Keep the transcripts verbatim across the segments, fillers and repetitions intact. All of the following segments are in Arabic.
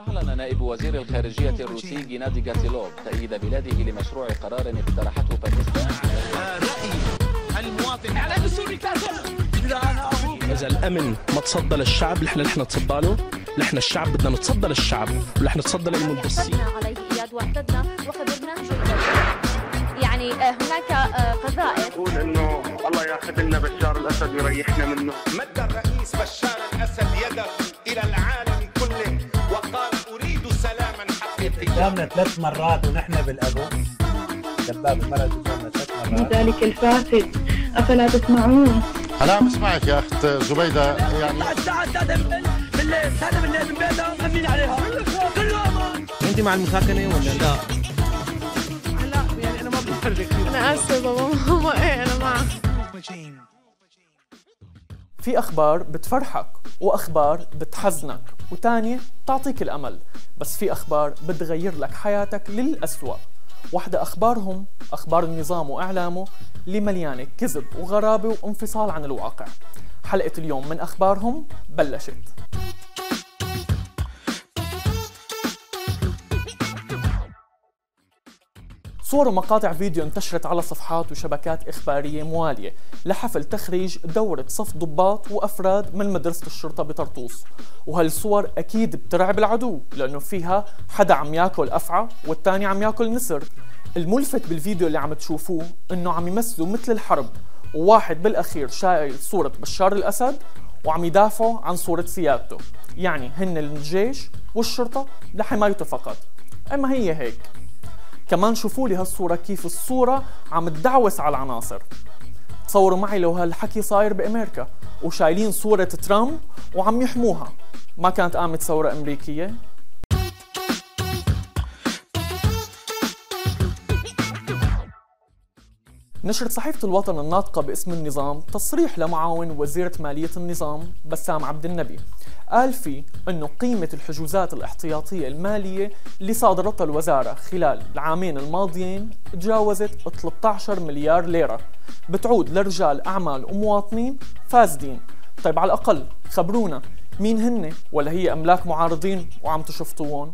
أعلن نائب وزير الخارجية الروسي جينادي غاتيلوف تأييد بلاده لمشروع قرار اقترحته باكستان. رأي المواطن الإعلام السوري إذا الأمن ما تصدى للشعب، نحن نحن نتصدى له، نحن الشعب بدنا نتصدى للشعب، ونحن نتصدى للمندسين. عليه إياد واعتدنا وخبرنا يعني هناك قذائف. نقول إنه الله ياخذ لنا بشار الأسد ويريحنا منه. مد الرئيس بشار الأسد يده إلى العالم كله وقال أريد سلاما حقيقيا. قدامنا ثلاث مرات ونحن بالأبو. دباب المرض قدامنا ثلاث مرات. ذلك الفاسد أفلا تسمعون؟ أنا عم بسمعك يا أخت زبيدة يعني. الساعة السادسة بالليل، السادسة بالليل من بيتها مأمنين عليها. كله أمان. أنت مع المساكنة ولا لا؟ لا يعني أنا ما بفرق. أنا آسفة بابا ماما إيه أنا معك. في أخبار بتفرحك وأخبار بتحزنك وتانية بتعطيك الأمل، بس في أخبار بتغير لك حياتك للأسوأ. واحدة أخبارهم أخبار النظام وإعلامه اللي مليانة كذب وغرابة وانفصال عن الواقع. حلقة اليوم من أخبارهم بلشت. صور ومقاطع فيديو انتشرت على صفحات وشبكات إخبارية موالية لحفل تخريج دورة صف ضباط وأفراد من مدرسة الشرطة بطرطوس، وهالصور أكيد بترعب العدو لأنه فيها حدا عم ياكل أفعى والتاني عم ياكل نسر. الملفت بالفيديو اللي عم تشوفوه إنه عم يمثلوا مثل الحرب، وواحد بالأخير شايل صورة بشار الأسد وعم يدافعوا عن صورة سيادته، يعني هن الجيش والشرطة لحمايته فقط. أما هي هيك. كمان شوفوا لي هالصورة كيف الصورة عم تدعوس على العناصر. تصوروا معي لو هالحكي صاير بأمريكا وشايلين صورة ترامب وعم يحموها، ما كانت قامت ثورة أمريكية؟ نشرت صحيفة الوطن الناطقة باسم النظام تصريح لمعاون وزيرة مالية النظام بسام عبد النبي، قال فيه أنه قيمة الحجوزات الاحتياطية المالية اللي صادرتها الوزارة خلال العامين الماضيين تجاوزت ثلاثة عشر مليار ليرة بتعود لرجال أعمال ومواطنين فاسدين. طيب على الأقل خبرونا مين هن، ولا هي أملاك معارضين وعم تشفطوهم؟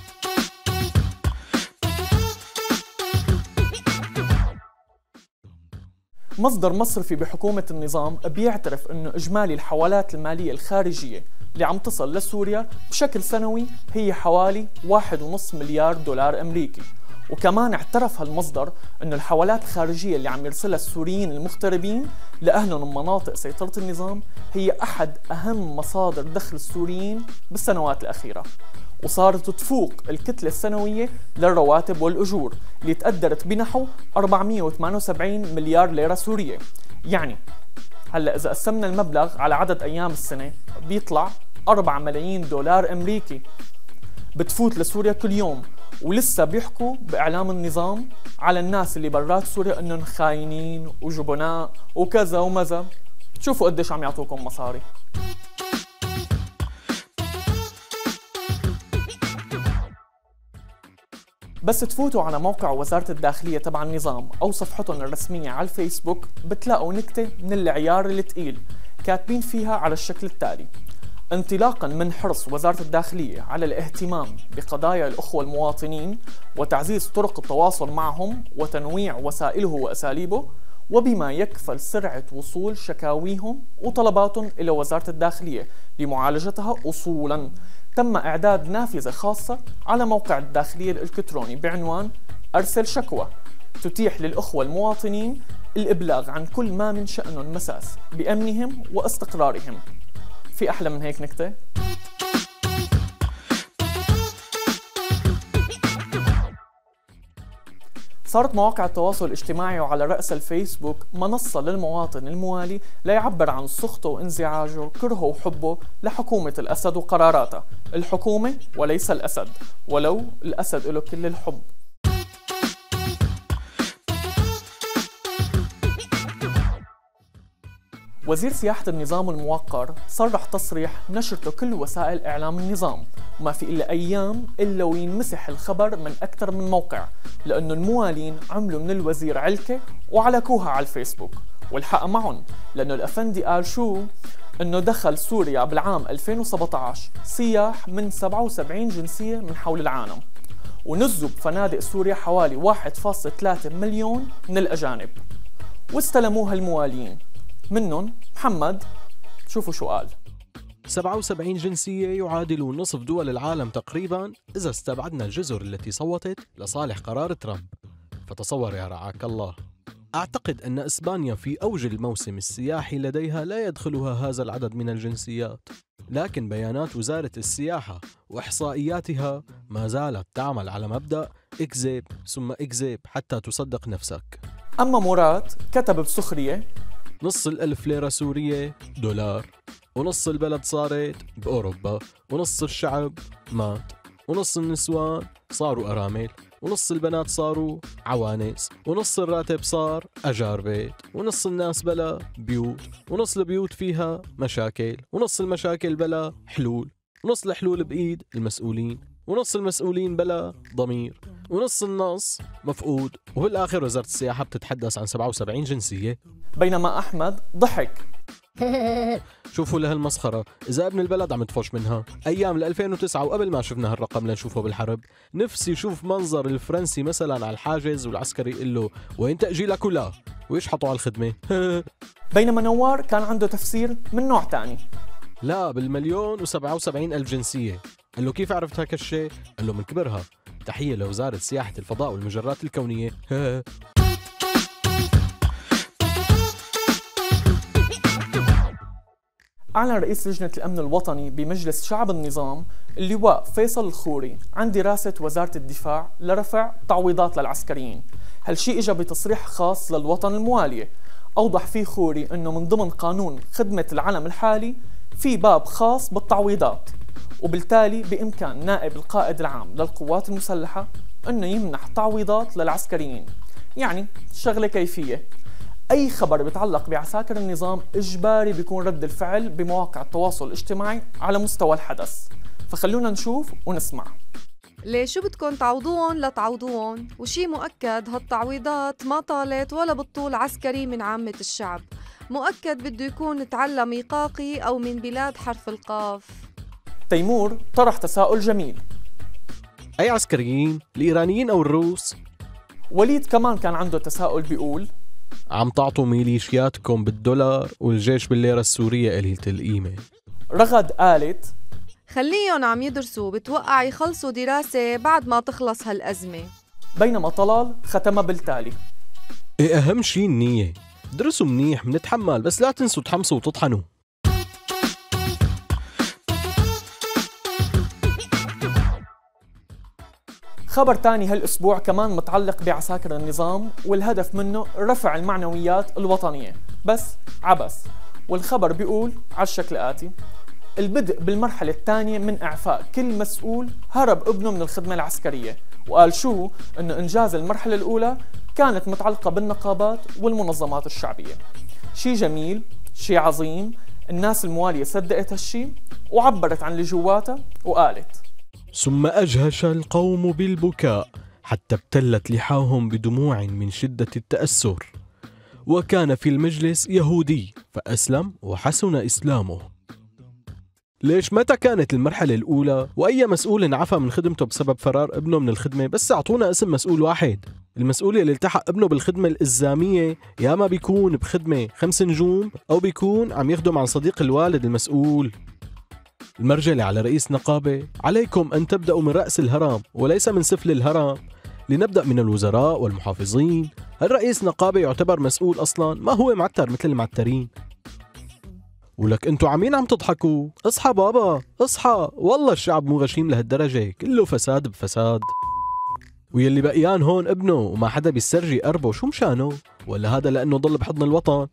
مصدر مصرفي بحكومة النظام بيعترف أنه إجمالي الحوالات المالية الخارجية اللي عم تصل لسوريا بشكل سنوي هي حوالي واحد ونص مليار دولار أمريكي. وكمان اعترف هالمصدر أنه الحوالات الخارجية اللي عم يرسلها السوريين المغتربين لأهلهم من مناطق سيطرة النظام هي أحد أهم مصادر دخل السوريين بالسنوات الأخيرة، وصارت تفوق الكتلة السنوية للرواتب والأجور اللي تقدرت بنحو أربعمئة وثمانية وسبعين مليار ليرة سورية. يعني هلا إذا قسمنا المبلغ على عدد أيام السنة بيطلع أربعة ملايين دولار أمريكي بتفوت لسوريا كل يوم، ولسه بيحكوا بإعلام النظام على الناس اللي برات سوريا إنهم خاينين وجبناء وكذا ومذا. شوفوا قديش عم يعطوكم مصاري. بس تفوتوا على موقع وزارة الداخلية تبع النظام أو صفحتهم الرسمية على الفيسبوك بتلاقوا نكتة من العيار الثقيل كاتبين فيها على الشكل التالي: انطلاقا من حرص وزارة الداخلية على الاهتمام بقضايا الأخوة المواطنين وتعزيز طرق التواصل معهم وتنويع وسائله وأساليبه، وبما يكفل سرعة وصول شكاويهم وطلباتهم إلى وزارة الداخلية لمعالجتها أصولا، تم إعداد نافذة خاصة على موقع الداخلية الإلكتروني بعنوان أرسل شكوى تتيح للأخوة المواطنين الإبلاغ عن كل ما من شأنهم مساس بأمنهم واستقرارهم. في أحلى من هيك نكتة؟ صارت مواقع التواصل الاجتماعي وعلى رأس الفيسبوك منصة للمواطن الموالي ليعبر عن سخطه وانزعاجه وكرهه وحبه لحكومة الأسد وقراراتها، الحكومة وليس الأسد، ولو الأسد له كل الحب. وزير سياحة النظام الموقر صرح تصريح نشرته كل وسائل إعلام النظام، وما في إلا أيام إلا وينمسح الخبر من أكثر من موقع، لأنه الموالين عملوا من الوزير علكة وعلكوها على الفيسبوك، والحق معهم، لأنه الأفندي قال شو؟ إنه دخل سوريا بالعام ألفين وسبعة عشر سياح من سبعة وسبعين جنسية من حول العالم، ونزوا بفنادق سوريا حوالي واحد فاصلة ثلاثة مليون من الأجانب، واستلموها الموالين. منهم محمد، شوفوا شو قال. سبعة وسبعين جنسية يعادل نصف دول العالم تقريبا إذا استبعدنا الجزر التي صوتت لصالح قرار ترامب. فتصور يا رعاك الله. أعتقد أن إسبانيا في أوج الموسم السياحي لديها لا يدخلها هذا العدد من الجنسيات، لكن بيانات وزارة السياحة وإحصائياتها ما زالت تعمل على مبدأ اكذب ثم اكذب حتى تصدق نفسك. أما مراد كتب بسخرية: نص الألف ليرة سورية دولار، ونص البلد صارت بأوروبا، ونص الشعب مات، ونص النسوان صاروا أرامل، ونص البنات صاروا عوانس، ونص الراتب صار أجار بيت، ونص الناس بلا بيوت، ونص البيوت فيها مشاكل، ونص المشاكل بلا حلول، ونص الحلول بإيد المسؤولين، ونص المسؤولين بلا ضمير، ونص النص مفقود. وبالآخر وزارة السياحة بتتحدث عن سبعة وسبعين جنسية. بينما أحمد ضحك: شوفوا لهالمسخرة، إذا ابن البلد عم تفوش منها. أيام ألفين وتسعة وقبل ما شفنا هالرقم لنشوفه بالحرب، نفسي شوف منظر الفرنسي مثلا على الحاجز والعسكري يقول له وين تأجيلك ولا ويشحطوا على الخدمة. بينما نوار كان عنده تفسير من نوع تاني: لا بالمليون وسبعة وسبعين ألف جنسية. قال له كيف عرفت هيك الشيء؟ قال له من كبرها. تحية لوزارة سياحة الفضاء والمجرات الكونية. أعلن رئيس لجنة الأمن الوطني بمجلس شعب النظام اللواء فيصل الخوري عن دراسة وزارة الدفاع لرفع تعويضات للعسكريين. هالشيء إجا بتصريح خاص للوطن الموالية، أوضح فيه خوري أنه من ضمن قانون خدمة العلم الحالي في باب خاص بالتعويضات، وبالتالي بإمكان نائب القائد العام للقوات المسلحة أنه يمنح تعويضات للعسكريين. يعني شغلة كيفية. أي خبر بيتعلق بعساكر النظام إجباري بيكون رد الفعل بمواقع التواصل الاجتماعي على مستوى الحدث. فخلونا نشوف ونسمع. ليه شو بدكم تعوضون لتعوضون، وشي مؤكد هالتعويضات ما طالت ولا بالطول عسكري من عامة الشعب، مؤكد بده يكون تعلم إيقاقي أو من بلاد حرف القاف. تيمور طرح تساؤل جميل: أي عسكريين؟ الإيرانيين أو الروس؟ وليد كمان كان عنده تساؤل بيقول: عم تعطوا ميليشياتكم بالدولار والجيش بالليرة السورية قليلة القيمة. رغد قالت: خليهم عم يدرسوا، بتوقع يخلصوا دراسة بعد ما تخلص هالأزمة. بينما طلال ختم بالتالي: إيه أهم شي النية، درسوا منيح منتحمل، بس لا تنسوا تحمسوا وتطحنوا. خبر تاني هالأسبوع كمان متعلق بعساكر النظام، والهدف منه رفع المعنويات الوطنية، بس عبس. والخبر بيقول على الشكل الآتي: البدء بالمرحلة الثانية من إعفاء كل مسؤول هرب ابنه من الخدمة العسكرية. وقال شو؟ إنه إنجاز المرحلة الأولى كانت متعلقة بالنقابات والمنظمات الشعبية. شي جميل، شي عظيم. الناس الموالية صدقت هالشي وعبرت عن اللي جواتها وقالت: ثم أجهش القوم بالبكاء حتى ابتلت لحاهم بدموع من شدة التأثر. وكان في المجلس يهودي فأسلم وحسن إسلامه. ليش متى كانت المرحلة الأولى؟ وأي مسؤول عفى من خدمته بسبب فرار ابنه من الخدمة؟ بس أعطونا اسم مسؤول واحد. المسؤول اللي التحق ابنه بالخدمة الإلزامية يا ما بيكون بخدمة خمس نجوم أو بيكون عم يخدم عن صديق الوالد المسؤول. المرجلة على رئيس نقابة: عليكم أن تبدأوا من رأس الهرم وليس من سفل الهرم، لنبدأ من الوزراء والمحافظين. هل رئيس نقابة يعتبر مسؤول أصلا؟ ما هو معتر مثل المعترين. ولك انتو عمين عم تضحكوا؟ اصحى بابا اصحى، والله الشعب مو غشيم لهالدرجة، كله فساد بفساد. ويلي بقيان هون ابنه وما حدا بيسترجي قربه، شو مشانه؟ ولا هذا لأنه ضل بحضن الوطن؟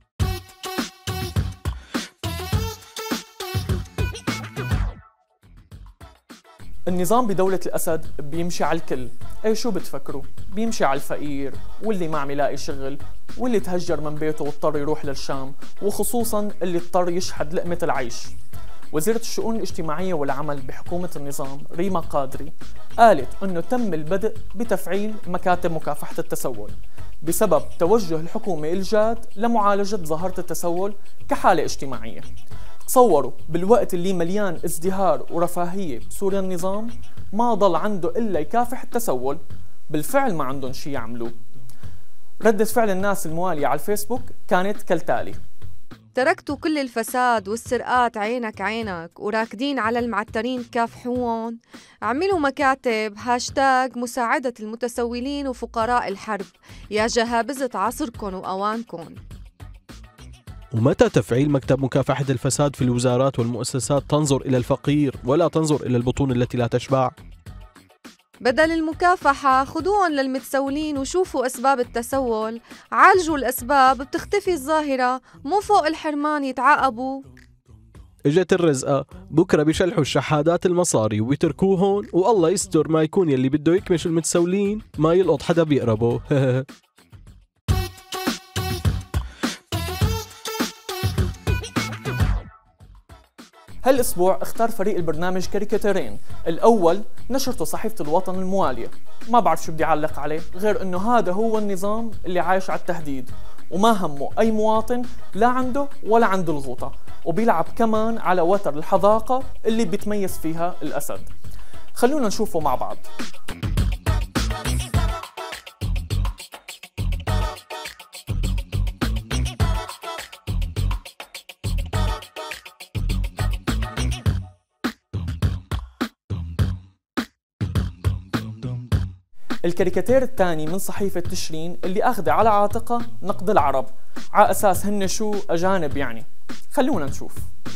النظام بدولة الأسد بيمشي على الكل. ايه شو بتفكروا؟ بيمشي على الفقير واللي ما عم يلاقي شغل واللي تهجر من بيته واضطر يروح للشام، وخصوصا اللي اضطر يشحد لقمة العيش. وزيرة الشؤون الاجتماعية والعمل بحكومة النظام ريما قادري قالت انه تم البدء بتفعيل مكاتب مكافحة التسول، بسبب توجه الحكومة الجاد لمعالجة ظاهرة التسول كحالة اجتماعية. تصوروا بالوقت اللي مليان ازدهار ورفاهية بسوريا النظام ما ضل عنده إلا يكافح التسول، بالفعل ما عندهم شي يعملوه. ردة فعل الناس الموالية على الفيسبوك كانت كالتالي: تركتوا كل الفساد والسرقات عينك عينك وراكدين على المعترين تكافحوهم. اعملوا مكاتب هاشتاج مساعدة المتسولين وفقراء الحرب، يا جهابزة عصركن وأوانكن. ومتى تفعيل مكتب مكافحة الفساد في الوزارات والمؤسسات تنظر إلى الفقير ولا تنظر إلى البطون التي لا تشبع؟ بدل المكافحة خدوهم للمتسولين وشوفوا أسباب التسول، عالجوا الأسباب بتختفي الظاهرة، مو فوق الحرمان يتعاقبوا. اجت الرزقة، بكرة بيشلحوا الشحادات المصاري وبيتركوهن، والله يستر ما يكون يلي بده يكمش المتسولين ما يلقط حدا بيقربه. هالاسبوع اختار فريق البرنامج كاريكاتيرين، الاول نشرته صحيفة الوطن الموالية. ما بعرف شو بدي اعلق عليه غير انه هذا هو النظام اللي عايش على التهديد وما همه اي مواطن لا عنده ولا عنده الغوطة، وبيلعب كمان على وتر الحذاقة اللي بيتميز فيها الاسد. خلونا نشوفه مع بعض. الكاريكاتير الثاني من صحيفة تشرين اللي أخذ على عاتقه نقد العرب على أساس هن شو أجانب يعني. خلونا نشوف.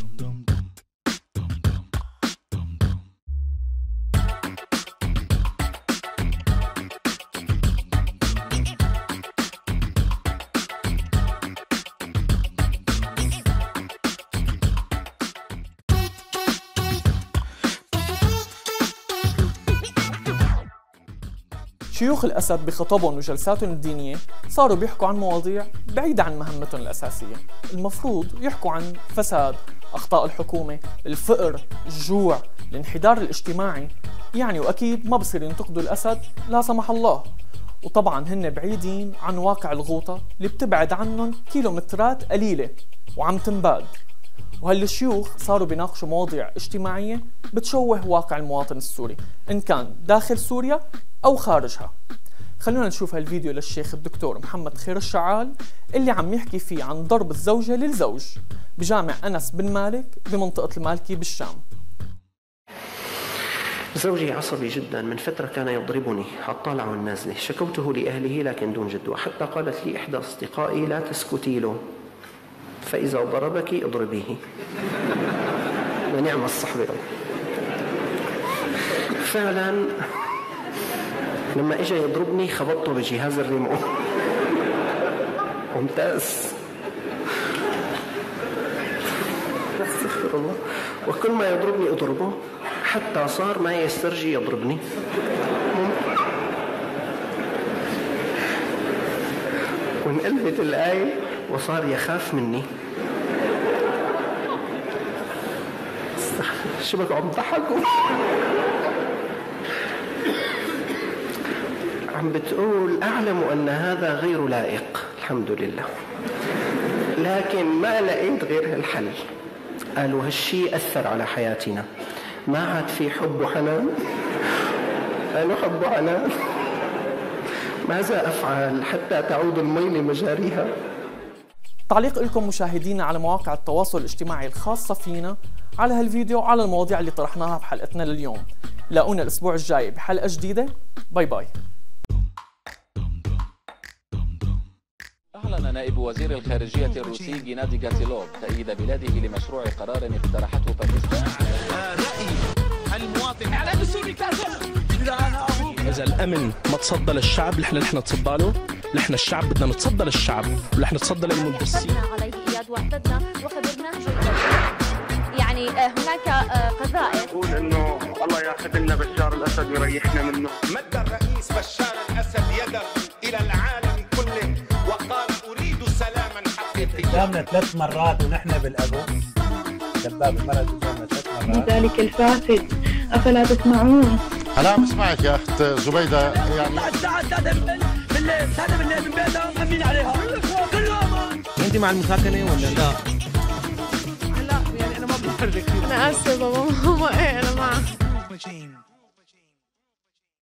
شيوخ الأسد بخطبهم وجلساتهم الدينية صاروا بيحكوا عن مواضيع بعيدة عن مهمتهم الأساسية. المفروض يحكوا عن فساد، أخطاء الحكومة، الفقر، الجوع، الانحدار الاجتماعي يعني، وأكيد ما بصير ينتقدوا الأسد لا سمح الله. وطبعا هن بعيدين عن واقع الغوطة اللي بتبعد عنهم كيلومترات قليلة وعم تنباد. وهالشيوخ صاروا بيناقشوا مواضيع اجتماعية بتشوه واقع المواطن السوري إن كان داخل سوريا أو خارجها. خلونا نشوف هالفيديو للشيخ الدكتور محمد خير الشعال اللي عم يحكي فيه عن ضرب الزوجة للزوج بجامع أنس بن مالك بمنطقة المالكي بالشام. زوجي عصبي جدا، من فترة كان يضربني على الطالعة والنازلة، شكوته لأهله لكن دون جدوى، حتى قالت لي إحدى أصدقائي لا تسكتي له فإذا ضربك اضربيه. ونعم الصحبة. فعلا لما اجى يضربني خبطته بجهاز الريموت. ممتاز. استغفر الله. وكل ما يضربني اضربه حتى صار ما يسترجي يضربني. وانقلبت الآية وصار يخاف مني. شو بك عم تضحكوا؟ عم بتقول أعلم أن هذا غير لائق الحمد لله، لكن ما لقيت غير هالحل. قالوا هالشي أثر على حياتنا، ما عاد في حب وحنان. قالوا حب وحنان، ماذا أفعل حتى تعود المي لمجاريها؟ تعليق لكم مشاهدينا على مواقع التواصل الاجتماعي الخاصة فينا على هالفيديو على المواضيع اللي طرحناها بحلقتنا لليوم. لاقونا الأسبوع الجاي بحلقة جديدة. باي باي. أعلن نائب وزير الخارجية الروسي جينادي غاتيلوف تأييد بلاده لمشروع قرار اقترحته باكستان. رأي المواطن إعلان السوري كافر. إذا الأمن ما تصدى للشعب نحن رح نتصدى له، نحن الشعب بدنا نتصدى للشعب ورح نتصدى للمندسين. عليه إياد واعتدنا وخبرناه جيدا. يعني هناك قذائف. نقول إنه الله ياخذ لنا بشار الأسد ويريحنا منه. مد الرئيس بشار الأسد يده إلى العالم كله وقال أريد سلاما حقيقيا. قدامنا ثلاث مرات ونحن بالأبو. دباب المرأة قدامنا ثلاث مرات. ذلك الفاسد أفلا تسمعون؟ أنا بسمعك يا أخت زبيدة يعني. بالليل ساعتها بالليل من بيتها مأمنين عليها كله امان. انت مع المساكنه ولا لا؟ لا يعني انا ما بحرك. انا اسفه بابا ماما، ايه انا معك.